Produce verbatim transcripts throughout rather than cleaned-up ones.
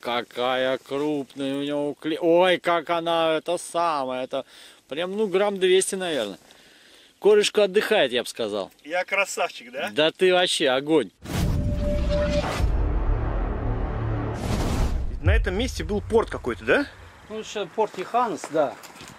какая крупная у него кле... Ой, как она, это самое, это прям, ну, грамм двести, наверное. Корешка отдыхает, я бы сказал. Я красавчик, да? Да ты вообще огонь. На этом месте был порт какой-то, да? Ну, еще порт Йоханнес, да.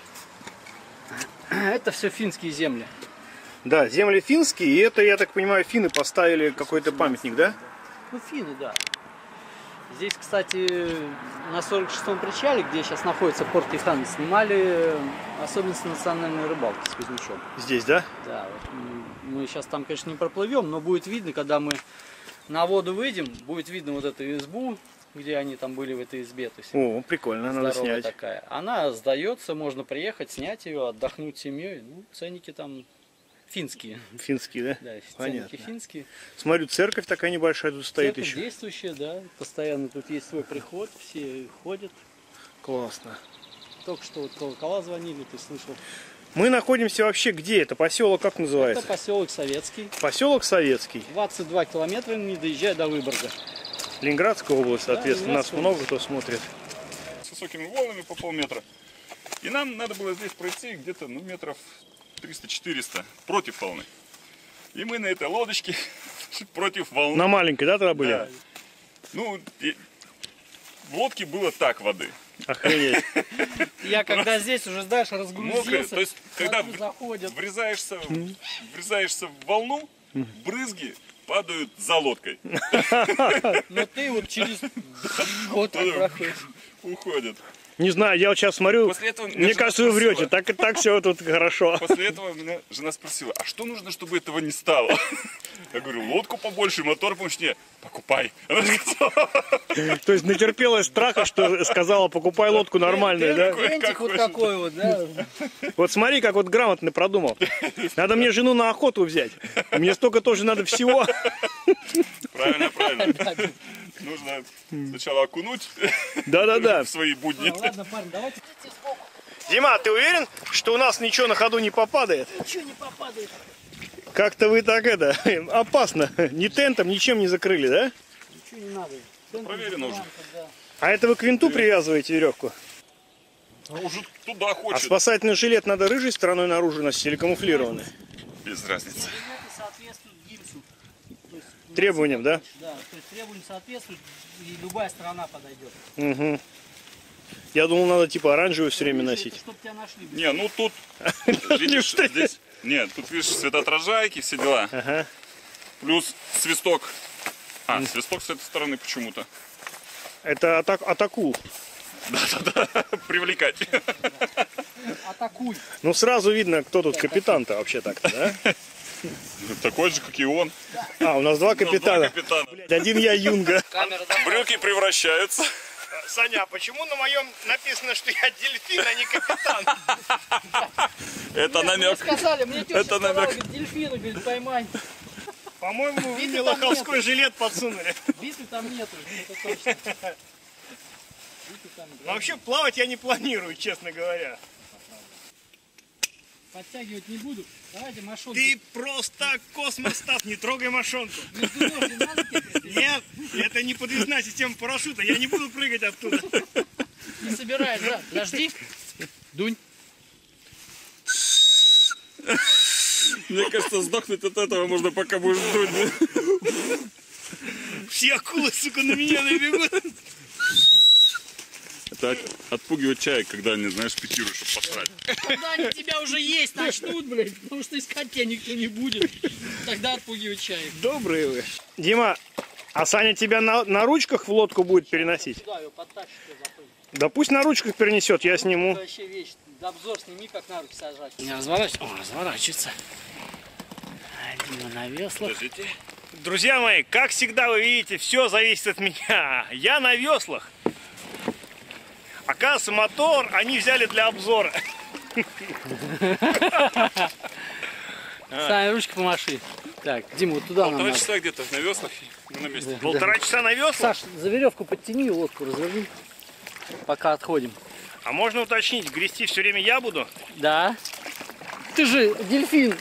Это все финские земли. Да, земли финские, и это, я так понимаю, финны поставили какой-то памятник, да? Ну, финны, да. Здесь, кстати, на сорок шестом причале, где сейчас находится порт Йоханнес, снимали особенности национальной рыбалки с Кузьмичом. Здесь, да? Да, вот мы сейчас там, конечно, не проплывем, но будет видно, когда мы на воду выйдем, будет видно вот эту избу, где они там были в этой избе. То есть, о, прикольно, надо снять. Такая. Она сдается, можно приехать, снять ее, отдохнуть с семьей. Ну, ценники там финские. Финские, да? Да, понятно. Ценники финские. Смотрю, церковь такая небольшая тут стоит. Церковь еще. Действующая, да. Постоянно тут есть свой приход, все ходят. Классно. Только что вот колокола звонили, ты слышал. Мы находимся вообще где? Это поселок как называется? Это поселок Советский. Поселок Советский. двадцать два километра, не доезжая до Выборга. Ленинградская область, соответственно, да, нас много кто смотрит. С высокими волнами по полметра. И нам надо было здесь пройти где-то, ну, метров триста-четыреста против волны. И мы на этой лодочке против волны. На маленькой, да, тогда были? Да. Ну, и... в лодке было так воды. Охренеть. Я когда здесь уже, знаешь, разгрузился, то есть, когда заходят. врезаешься, врезаешься в волну, брызги падают за лодкой. Но ты вот через год проходишь. Уходят. Не знаю, я вот сейчас смотрю, После этого мне кажется, вы врете, так и так все тут хорошо. После этого меня жена спросила, а что нужно, чтобы этого не стало? Я говорю, лодку побольше, мотор помощнее. Покупай. Она сказала. То есть натерпелась страха, что сказала, покупай лодку нормальную, да? Вентик вот такой вот, да. Вот смотри, как вот грамотно продумал. Надо мне жену на охоту взять. Мне столько тоже надо всего. Правильно, правильно. Нужно сначала окунуть Да-да-да. в свои будни. Ладно, парень, давайте. Дима, ты уверен, что у нас ничего на ходу не попадает? Ничего не попадает. Как-то вы так это, опасно. Ни тентом, ничем не закрыли, да? Ничего не надо. Проверено уже. А это вы к винту привязываете веревку? Уже туда А хочет. спасательный жилет надо рыжей стороной наружу носить или камуфлированный? Без разницы. Соответствует гипсу. Требованиям, да? Да, то есть требованиям соответствует, и любая сторона подойдет. Угу. Я думал, надо типа оранжевую все время носить. Чтобы тебя нашли. Не, ну тут, видишь, здесь, нет, тут видишь светоотражайки, все дела. Ага. Плюс свисток. А, свисток с этой стороны почему-то. Это атак, атаку. Да-да-да, привлекать. Атакуй. Ну сразу видно, кто тут капитан-то вообще так-то, да? Такой же, как и он. А, у нас два капитана. Два капитана. Один я юнга. Брюки превращаются. Саня, а почему на моем написано, что я дельфин, а не капитан? Это Мне намек. сказали, мне тетя Это сказала, намек. говорит, дельфина, говорит, поймай. По-моему, вы Биты мне там лоховской нету. жилет подсунули. Биты там нету, это точно. Биты там, Но вообще плавать я не планирую, честно говоря. подтягивать не буду. Давайте мошонку. Ты просто космос, Стас, не трогай мошонку. Между ног не надо кидать? Нет, это не подвесная система парашюта, я не буду прыгать оттуда. Не собираюсь, да? Подожди. Дунь. Мне кажется, сдохнуть от этого можно, пока будешь дуть. Все акулы, сука, на меня набегут. Это отпугивать чаек, когда они, знаешь, пикируют, чтобы посрать. Когда они тебя уже есть начнут, блядь, потому что искать тебя никто не будет. Тогда отпугивать чаек. Добрые вы. Дима, а Саня тебя на, на ручках в лодку будет переносить? Сюда ее подтащит, запрыгнет. Да пусть на ручках перенесет, я сниму. Это вообще вещь. Обзор сними, как на руки сажать. Не разворачивается. О, разворачивается. Дима на веслах. Подождите. Друзья мои, как всегда вы видите, все зависит от меня. Я на веслах. Оказывается, мотор они взяли для обзора. Саня, ручки помаши. Так, Дима, вот туда нам Полтора надо. часа где-то на веслах и на месте. Полтора часа на веслах? Саш, за веревку подтяни, лодку разверни, пока отходим. А можно уточнить, грести все время я буду? Да. Ты же дельфин.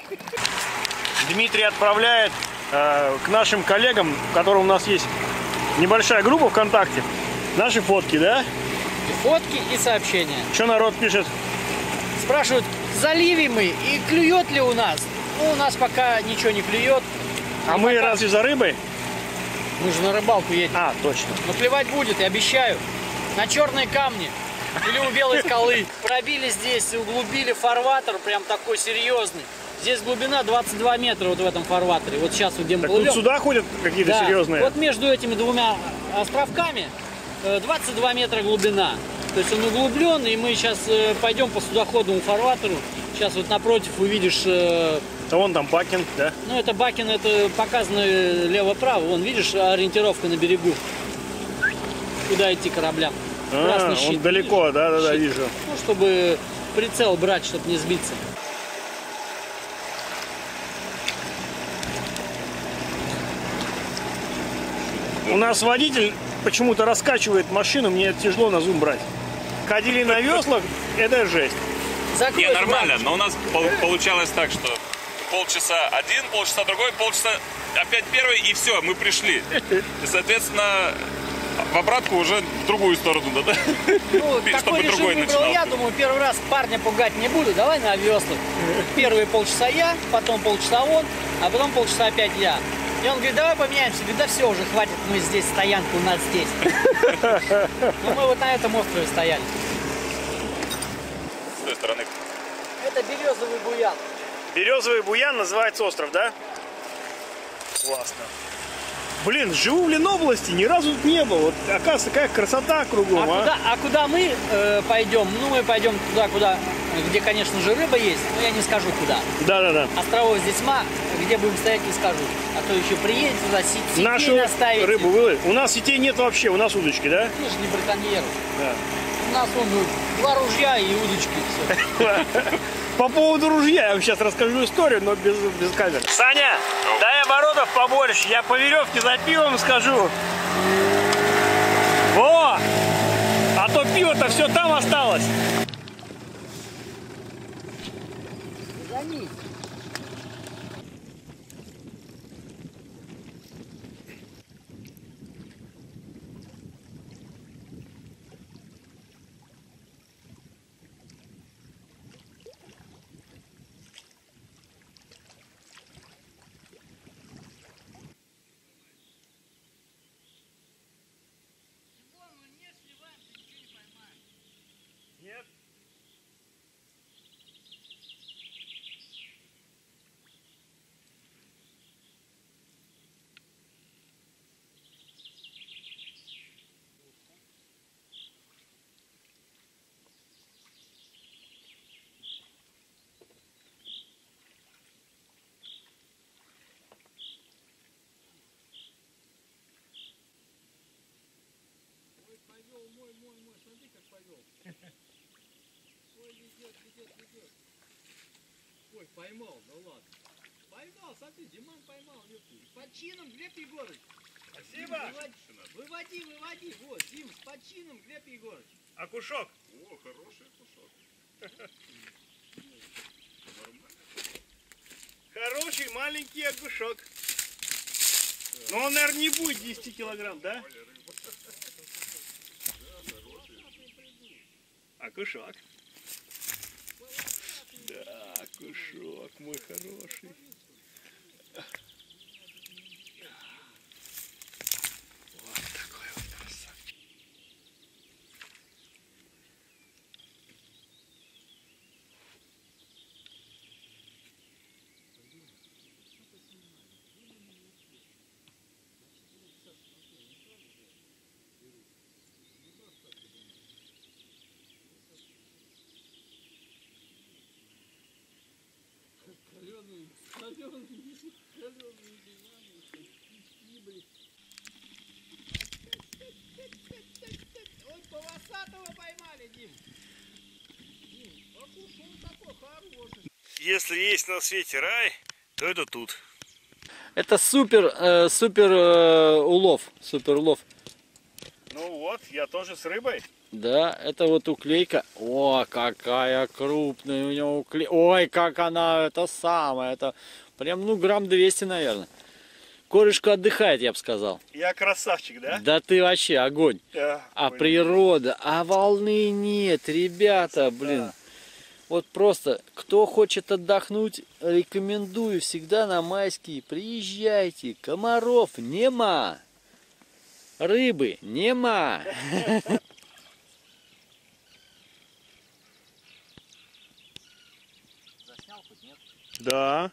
Дмитрий отправляет э, к нашим коллегам, у которых у нас есть Небольшая группа ВКонтакте. Наши фотки, да? И фотки, и сообщения. Что народ пишет? Спрашивают, в заливе мы и клюет ли у нас? Ну, у нас пока ничего не клюет. А И мы пока... разве за рыбой? Мы же на рыбалку едем. А, точно. Но клевать будет, я обещаю. На черные камни или у белой скалы. Пробили здесь, углубили фарватер, прям такой серьезный. Здесь глубина двадцать два метра вот в этом фарватере. Вот сейчас вот где мы Так плывем. тут сюда ходят какие-то Да, серьезные. вот между этими двумя островками двадцать два метра глубина. То есть он углублен, и мы сейчас пойдем по судоходному фарватеру. Сейчас вот напротив увидишь... А вон там Бакин, да? Ну, это Бакин, это показано лево-право. Вон, видишь, ориентировка на берегу. Куда идти кораблям. А, Красный щит. он далеко, да-да-да, вижу. Ну, чтобы прицел брать, чтобы не сбиться. У нас водитель почему-то раскачивает машину, мне тяжело на зум брать. Ходили на веслах, это жесть. Закрой, Не, нормально, брат. но у нас пол- получалось так, что полчаса один, полчаса другой, полчаса опять первый, и все, мы пришли. И, соответственно, в обратку уже в другую сторону, да? Ну, Чтобы такой режим другой выбрал начинал. я, думаю, первый раз парня пугать не буду, давай на веслах. Первые полчаса я, потом полчаса он, а потом полчаса опять я. И он говорит, давай поменяемся. Говорит, да все, уже хватит, мы здесь, стоянка у нас здесь. Ну, мы вот на этом острове стояли. С той стороны. Это березовый буян. Березовый буян называется остров, да? Классно. Блин, живу в Ленобласти, ни разу тут не был. Вот, оказывается, какая красота А кругом, а? куда, а куда мы э, пойдем? Ну, мы пойдем туда, куда, где, конечно же, рыба есть, но я не скажу куда. Да-да-да. Островов здесь тьма, где будем стоять, не скажу. А то еще приедете туда, сетей сетей Нашу наставите. рыбу выловить. У нас сетей нет вообще, у нас удочки, да? Мы же не браконьеры. Да. У нас вон ну, два ружья и удочки. Все. По поводу ружья я вам сейчас расскажу историю, но без, без камер. Саня, дай оборотов побольше, я по веревке за пивом скажу. Во! А то пиво-то все там осталось. Гони. Нет. Ой, поймал, да ладно. Поймал, смотри, Диман поймал, ёпты. С почином, Глеб Егорыч. Спасибо. Выводи, выводи, выводи. Вот, Дим, с почином, Глеб Егорыч. Акушок. О, хороший кусок. Хороший маленький окушок. Но он, наверное, не будет десять килограмм, да? Окушок. Да, окушок мой хороший. Вот такой вот красавчик. Ой, полосатого поймали, Дим. Дим, окушок такой хороший. Если есть на свете рай, то это тут. Это супер, э, супер э, улов, супер улов. Ну вот, я тоже с рыбой. Да, это вот уклейка. О, какая крупная у него уклейка. Ой, как она, это самое, это прям, ну, грамм двести, наверное. Корешка отдыхает, я бы сказал. Я красавчик, да? Да ты вообще огонь. Да, А блин. природа, а волны нет, ребята, блин. Вот просто, кто хочет отдохнуть, рекомендую всегда на майские. Приезжайте, комаров нема, рыбы нема. Заснял хоть нет? Да.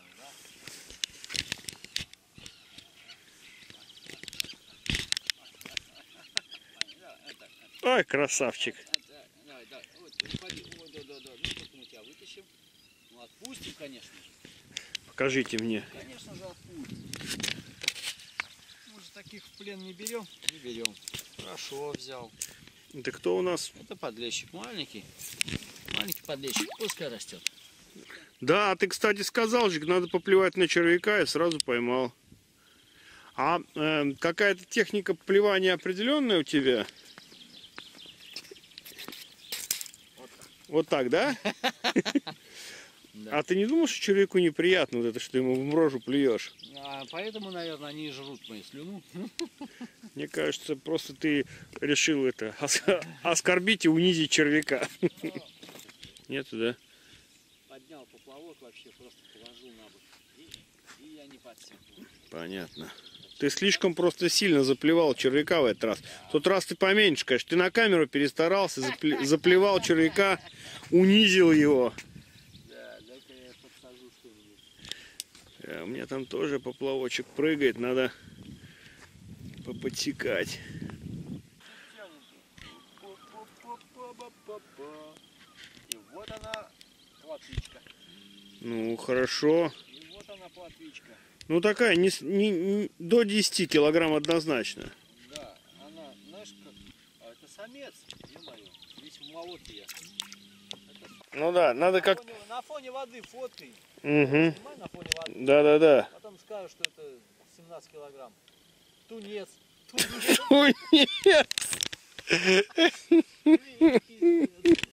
Ой, красавчик. Давай, давай, вот, уходи, вот, да, да, да, ну тут мы тебя вытащим, ну отпустим, конечно же, Покажите мне. конечно же отпустим. Мы же таких в плен не берем, не берем. Хорошо взял. Это кто у нас? Это подлещик маленький, маленький подлещик, пускай растет. Да, ты, кстати, сказал же, надо поплевать на червяка, и сразу поймал. А э, какая-то техника плевания определенная у тебя? Вот так, да? А ты не думал, что человеку неприятно вот это, что ему в рожу плюешь? А поэтому, наверное, они и жрут мою слюну. Мне кажется, просто ты решил это оскорбить и унизить червяка. Нету, да? Поднял поплавок вообще, просто положил на бок. И, и я не подсек. Понятно. Ты слишком просто сильно заплевал червяка в этот раз. В тот раз ты поменьше, конечно. Ты на камеру перестарался, запле- заплевал червяка, унизил его. Да, дай-ка я подсажу что-нибудь. А у меня там тоже поплавочек прыгает, надо поподсекать. И вот она, плотвичка. Ну, хорошо. И вот она, плотвичка. Ну, такая, не, с- не- не- до десяти килограмм однозначно. Да, она, знаешь, как... А это самец, ё-моё, весь в молоке я. Ну да, надо На как... фоне, на фоне воды фоткай. Угу. Снимай на фоне воды. Да-да-да. Потом скажешь, что это семнадцать килограмм. Тунец. Тунец. Ой, нет. Тунец.